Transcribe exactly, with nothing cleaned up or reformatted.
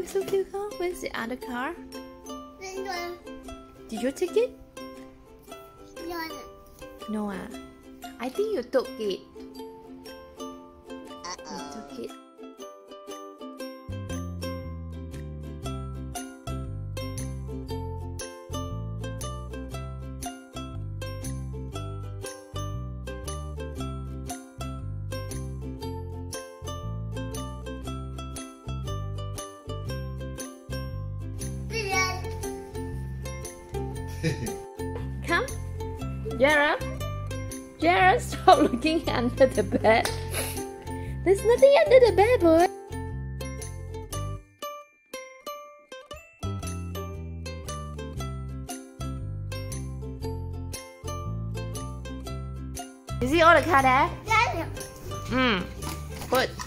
so cute, huh? Where's the other car? This one. Did you take it? No. No, ah. I think you took it. Uh-oh. You took it. Come, Jarrell. Jarrell, stop looking under the bed. There's nothing under the bed, boy. You see all the car there? Yeah. Hmm. Put.